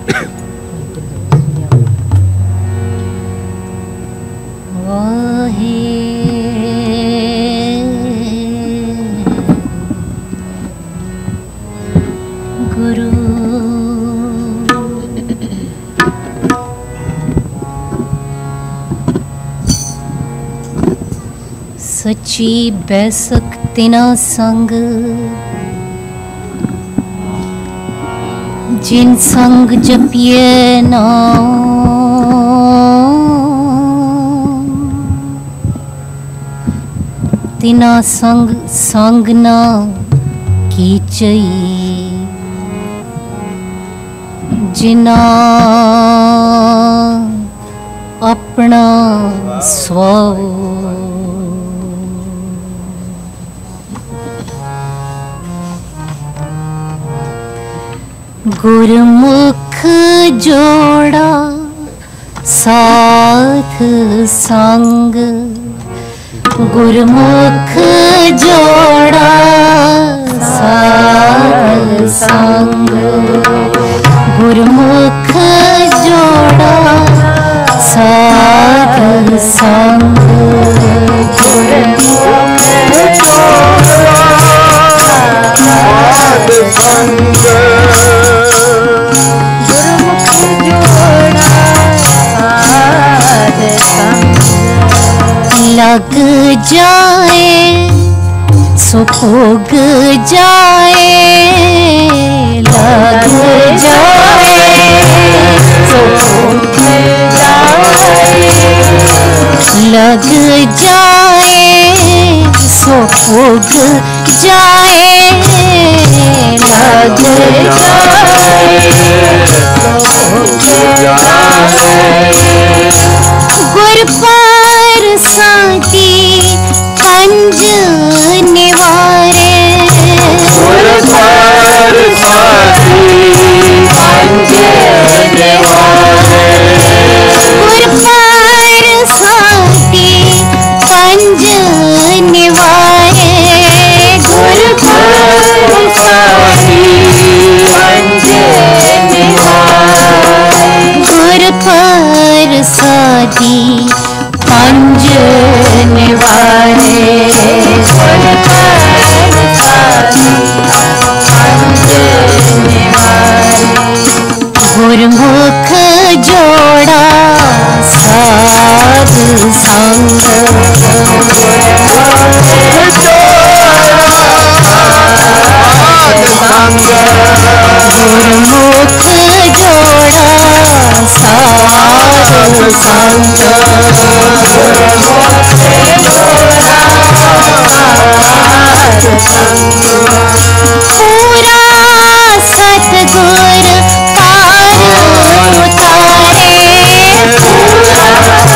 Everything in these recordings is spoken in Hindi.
सच्ची बैसक तिना संग जिन संग जपिए नाम, तिना संग संग ना कीचई, जिना अपना स्वाव गुरमुख जोड़ा साथ संग, गुरमुख जोड़ा साथ संग, गुरमुख जोड़ा साथ संग, गुरमुख जोड़ा साथ संग, लग जाए सो भोग जाए, लग जाए सो भोग जाए, लग जाए सो भोग जाए, लग जाए सो भोग जाए, गुर पर साथी पंज निवारे, गुर पर साथी पंज निवारे, गुर पर साथी पंज निवारे, गुर पर साथी पंज निवारे, गुर पर साथी पंज निवारे, गुर पर साथी पंज निवारे, गुरमुख जोड़ा साध संग, गुरमुख जोड़ा साध संग, पूरा सतगुर पार उतारे, पूरा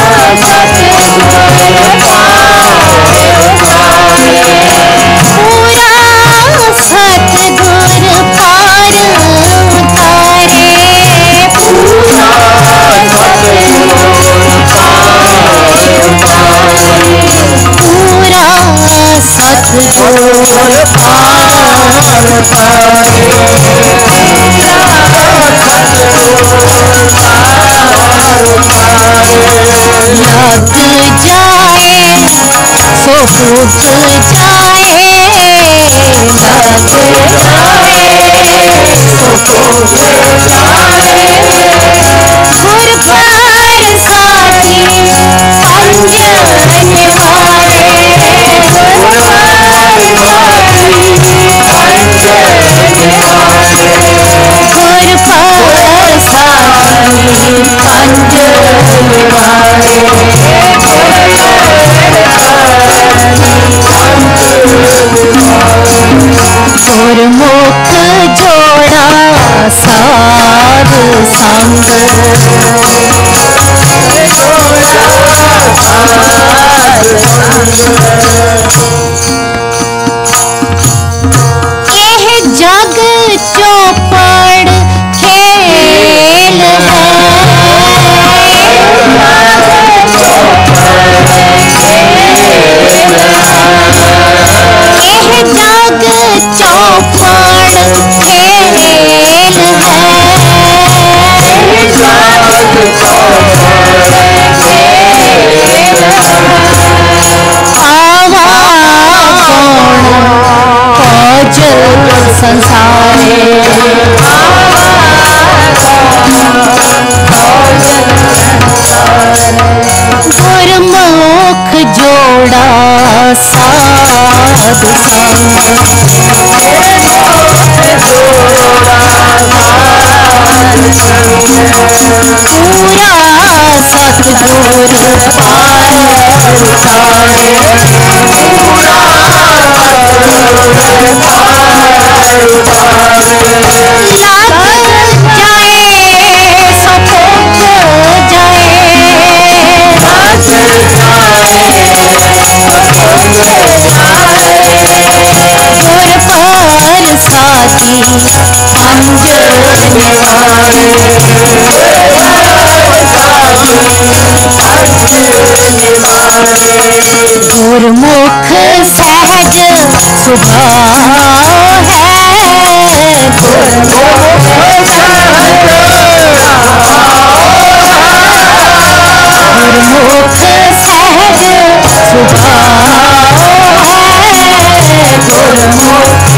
सतगुर पार उतारे, पूरा सतगुर पार उतारे, पूरा सतगुर पार उतारे, पूरा सतगुर पार लग जाए सो भूग जाए, लग जाए सो भूग जाए, गुर पर साथी पंज निवारे, गुर पर साथी पंज निवारे, गुर पर साथी पंज निवारे, गुरमुख जोड़ा साध संग, यह जग चौपड़ खेल है, यह जग चौपड़ खेल है, संसारे गुरमुख जोड़ा साधु पूरा सतगुरु पार उतारे गुरमुख सहज स्वभाव है गुरमुख सहज स्वभाव है गुरमुख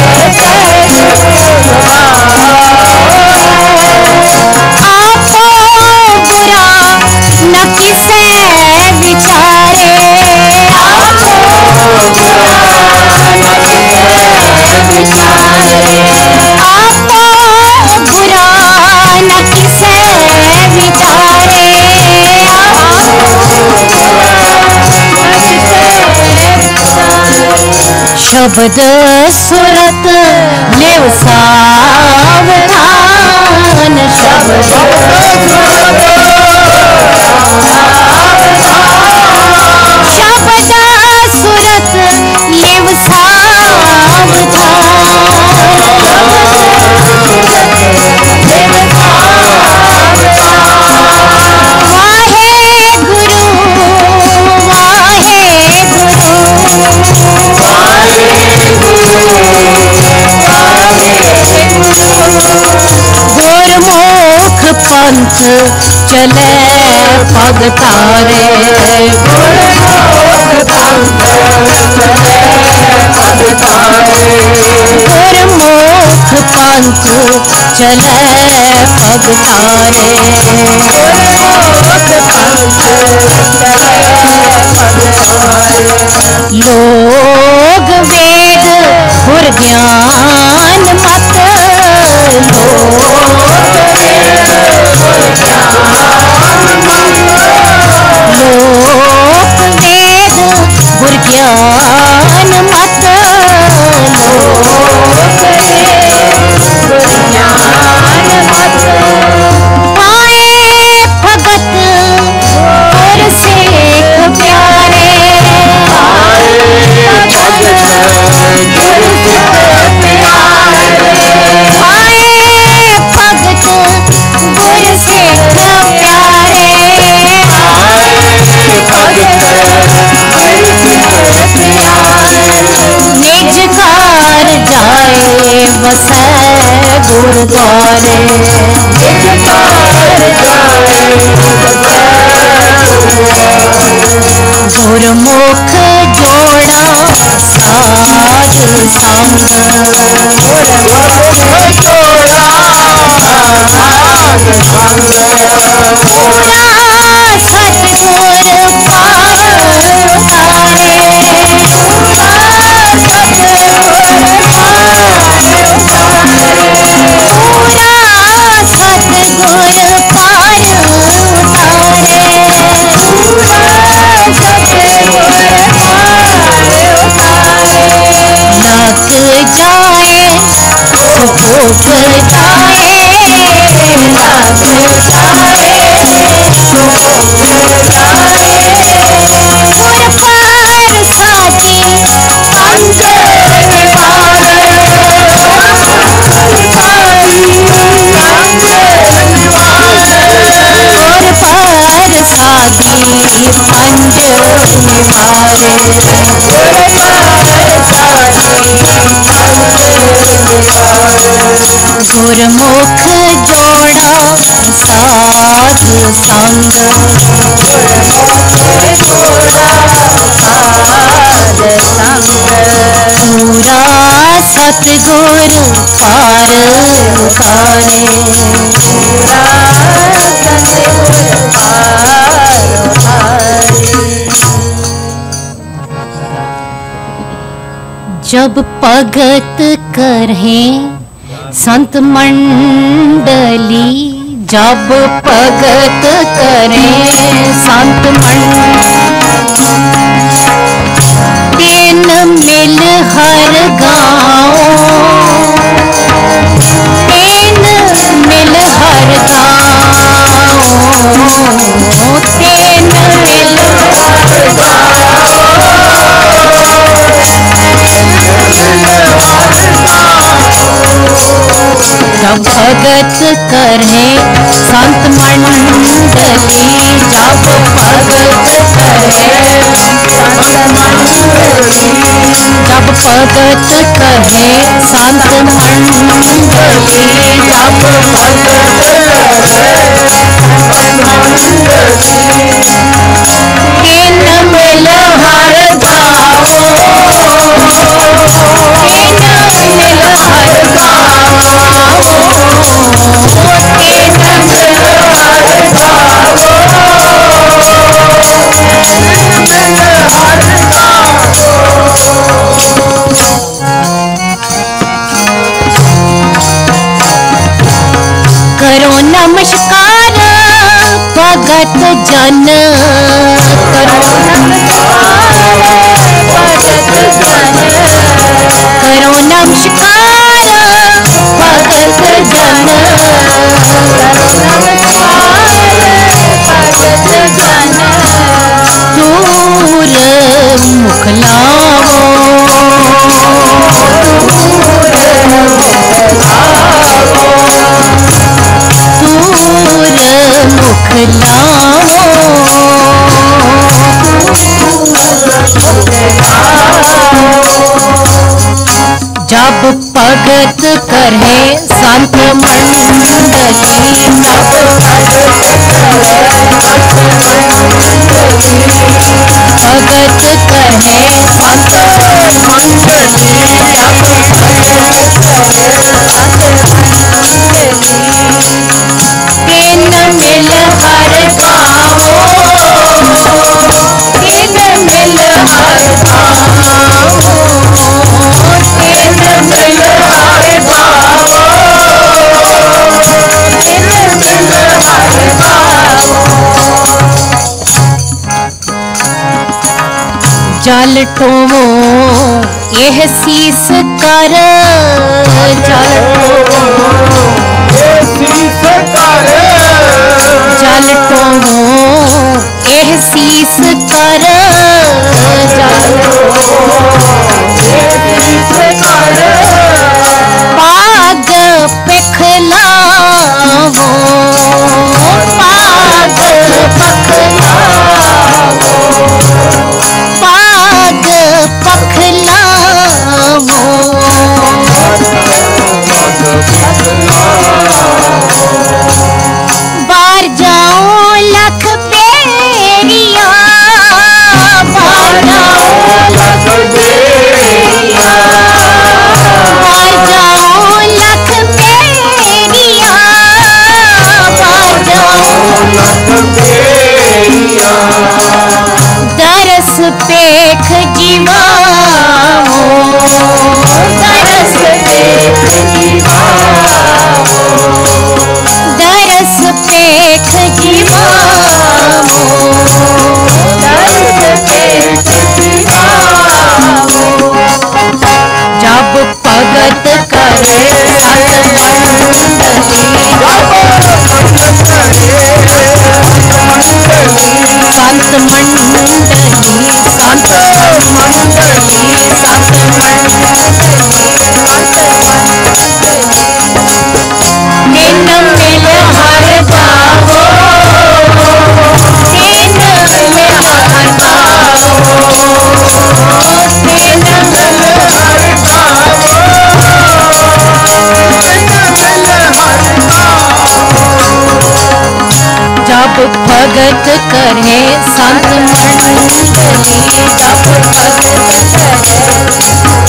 आपो बुरा न किसे विचारे आपो बुरा न किसे विचारे शब्द सुरत लेव सावधान शब्द सुरत लेव गुरमुख पंथ चले पग तारे गुरमुख पंथ चले पग तारे लोग वेद गुर ज्ञान मत लोक वेद गुर ज्ञान मत पाए भगत गुर सेख प्यारे निजकार जाए बसे गुरुद्वारे गुरमुख जोड़ा साध संग गुरमुख जोड़ा साधु संग पूरा सतगुर पार उतारे। जब भगत करें संत मंडली, जब भगत करें संत मंडली, तीन मिल हर गाँव, तीन मिल हर गाँव, तीन मिल हर जब भगत करे संत मंडली, जब भगत करे संत मंडली, जब भगत करे संत मंडली, जब भगत तीन मिल हर गाँव, तीन मिल हर करो नमस्कार भगत जन, करो करो नमस्कार भगत जन, दूर मुख लावो, दूर मुख लावो, जब भगत करे संत मंडली, जब भगत करे संत मंडली, तीन मिल हर गाँव, तीन मिल हर गाँव, तीन मिल हर गाँव, तीन मिल हर गाँव। जल टोवो यह शीस कर, जल टोवो जल टोवो यह शीस कर, जल पाग पिखलावो, पाग पखलावो, पाग पखलावो, बार जाओ लख बेरिया, बार जाओ लख बेरिया, बार जाओ लख बेरिया, बार जाओ लख बेरिया, दरस पेख जीवाओ, दरस पेख जीवाओ, दरस पेख जीवाओ, दरस पेख जीवाओ। जब भगत करे संत मंडली, संत मंडली, संत मंडली, संत तीन मिल हर गाँव, तीन मिल हर गाँव, तीन मिल हर गाँव, जब भगत करे संत मंडली, जब भगत करे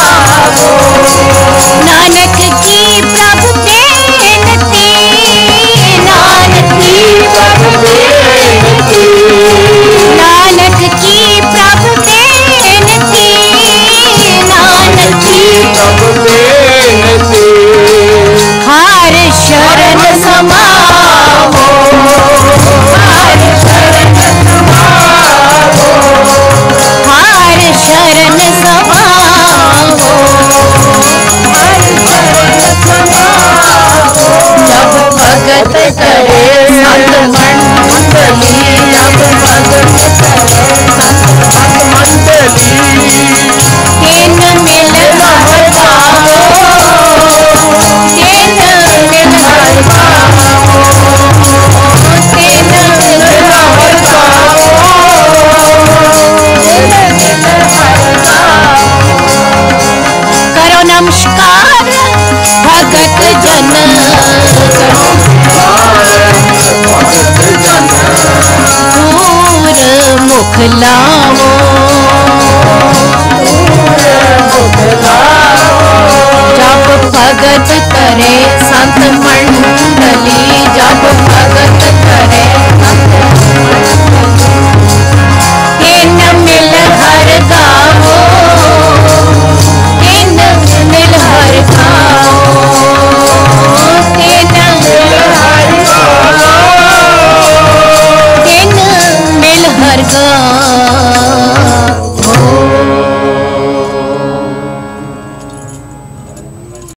करे